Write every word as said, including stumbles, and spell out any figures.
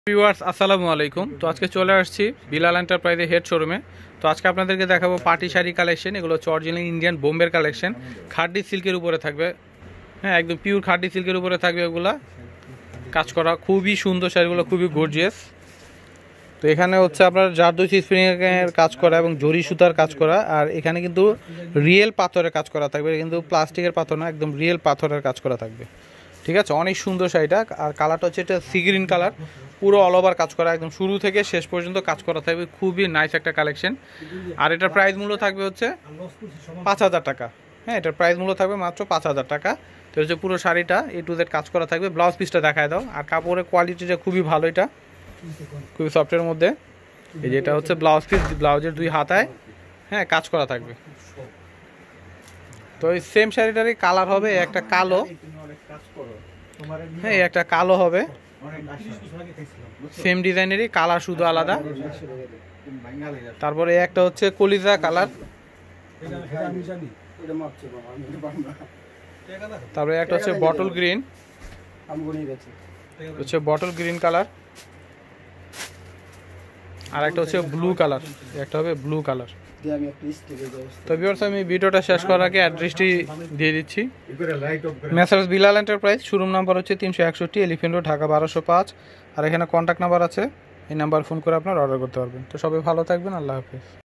Viewers আসসালামু আলাইকুম। তো আজকে চলে আসছি বিলাল এন্টারপ্রাইজের হেড শোরুমে। তো আজকে আপনাদেরকে দেখাবো পার্টি শাড়ি কালেকশন। এগুলো হচ্ছে অরিজিনাল ইন্ডিয়ান বোম্বের কালেকশন, খাড্ডি সিল্কের উপরে থাকবে। হ্যাঁ, একদম পিওর খাড্ডি সিল্কের উপরে থাকবে। এগুলা কাজ করা খুবই সুন্দর শাড়িগুলো, খুবই গর্জিয়াস। তো এখানে হচ্ছে আপনার জারদৌসি স্প্রিংয়ের কাজ করা এবং জরি সুতার কাজ করা, আর এখানে কিন্তু রিয়েল পাথরের কাজ করা থাকবে, কিন্তু প্লাস্টিকের পাথর না, একদম রিয়েল পাথরের কাজ করা থাকবে। ঠিক আছে, অনেক সুন্দর শাড়িটা। আর কালারটা হচ্ছে এটা সি গ্রিন কালার, পুরো অল ওভার কাজ করা, একদম শুরু থেকে শেষ পর্যন্ত কাজ করা থাকবে। খুবই নাইস একটা কালেকশন। আর এটার প্রাইস মূল্য থাকবে হচ্ছে পাঁচ হাজার টাকা। হ্যাঁ, এটার প্রাইস মূল্য থাকবে মাত্র পাঁচ হাজার টাকা। তো হচ্ছে পুরো শাড়িটা এ টু জেড কাজ করা থাকবে। ব্লাউজ পিসটা দেখায় দাও। আর কাপড়ের কোয়ালিটিটা খুবই ভালো, এটা খুবই সফটের মধ্যে। এই যে এটা হচ্ছে ব্লাউজ পিস, ব্লাউজের দুই হাতায় হ্যাঁ কাজ করা থাকবে। তো এই সেম শাড়িটারই কালার হবে একটা কালো, হ্যাঁ একটা কালো হবে, সেম ডিজাইনেরই কালার শুধু আলাদা। তারপরে একটা হচ্ছে কলিজা কালার, তারপরে একটা হচ্ছে বটল গ্রিন, হচ্ছে বটল গ্রিন কালার, আর একটা হচ্ছে ব্লু কালার, একটা হবে ব্লু কালার। তো ভিউয়ার্স, আমি ভিডিওটা শেষ করার আগে অ্যাড্রেসটি দিয়ে দিচ্ছি। Messrs Bilal enterprise, showroom number হচ্ছে তিনশো একষট্টি এলিফেন্ট রোড, ঢাকা বারোশো পাঁচ। আর এখানে কন্ট্যাক্ট নাম্বার আছে, এই নাম্বার ফোন করে আপনার অর্ডার করতে পারবেন। তো সবাই ভালো থাকবেন, আল্লাহ হাফিজ।